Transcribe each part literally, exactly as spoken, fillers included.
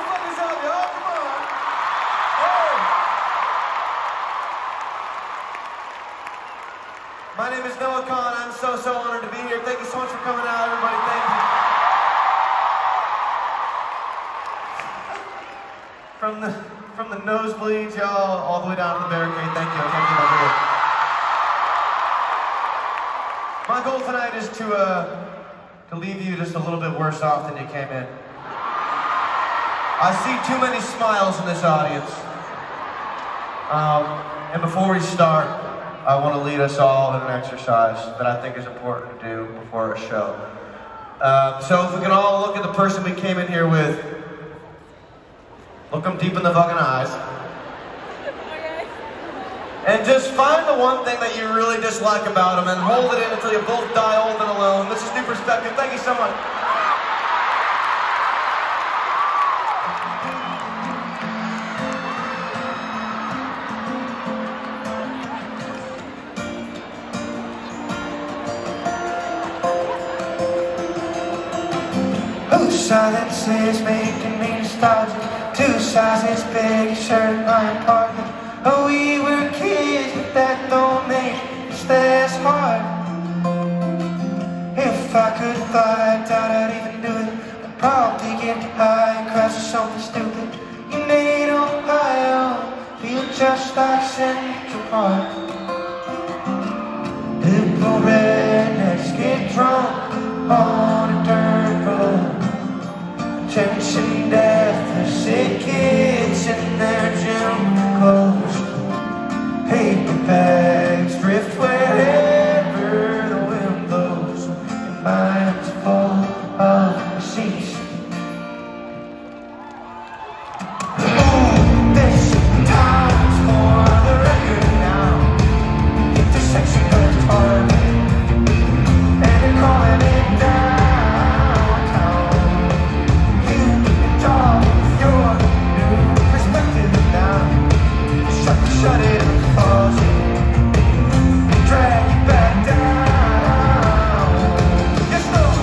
fuck this up, y'all. Come on. Hey. My name is Noah Kahn. I'm so, so honored to be here. Thank you so much for coming out, everybody. Thank you. From the, from the nosebleeds, y'all, all the way down to the barricade. Thank you. Thank you, everybody. My goal tonight is to, uh, to leave you just a little bit worse off than you came in. I see too many smiles in this audience. Um, and before we start, I want to lead us all in an exercise that I think is important to do before a show. Um, so if we can all look at the person we came in here with, look them deep in the fucking eyes. And just find the one thing that you really dislike about them and hold it in until you both die old and alone. This is New Perspective. Thank you so much. Whose silence is making me nostalgic? Two sizes big, shirt in my apartment. Oh, we were kids, but that don't make it less hard. If I could fly, I doubt I'd even do it. I'd probably get high and crash or something stupid. You made Ohio feel just like Central Park. Liberal rednecks get drunk on a dirt road. Attention deficit kids in their gym clothes. Paper bags drift wherever the wind blows, and minds full of receipts. Ooh, this time's for the record now. Get the sexy guitar, and they're calling it downtown. You can talk with your new perspective now. Shut, shut it up. Drag you back down. Yes, Lord.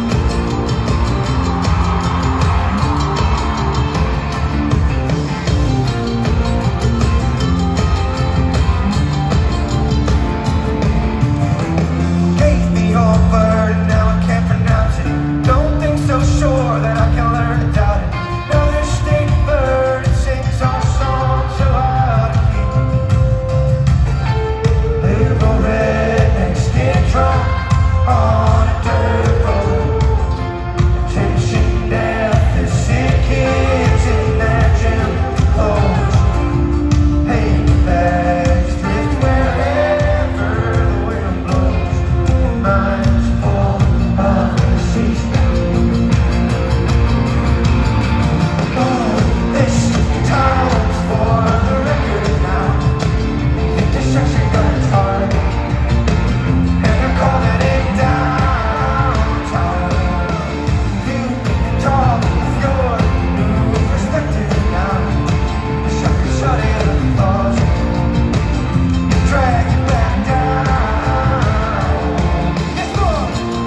Gave me your word and now I can't pronounce it. Don't think so sure that I can learn to doubt it. Another state bird and sings our song so loud. Liberal rednecks get drunk on a dirt road. Attention deficit kids in their gym clothes. Paper bags drift wherever the wind blows. Minds full of receipts. Oh, this time's for the record now. Hit the sexy guitar, and they're calling it downtown. You can talk with your new perspective now. Shut, shut it up, boss. Drag it back down. Yes, Lord.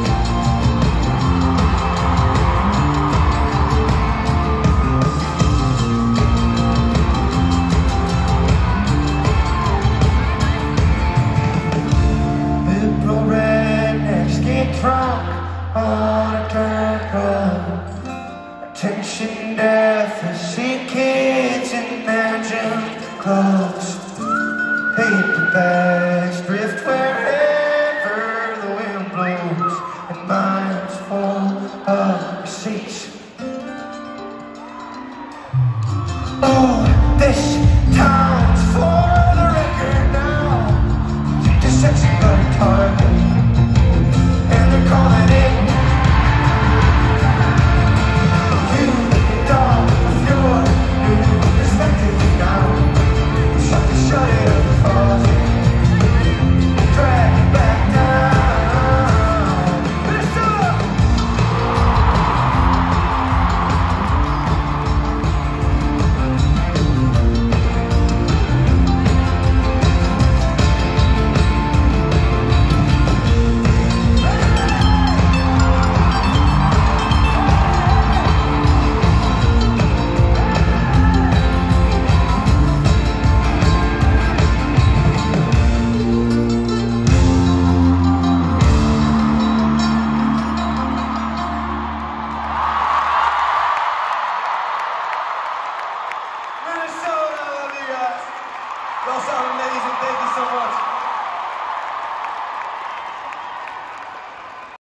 Liberal rednecks get drunk on a dirt road. Attention deficit kids in their gym clothes. Paper bags drift wherever the wind blows, and minds full of receipts. Oh, this time's for the record now. Take the sexy guitar, and they're calling it. You can talk with your new perspective now. all sound amazing. Thank you so much.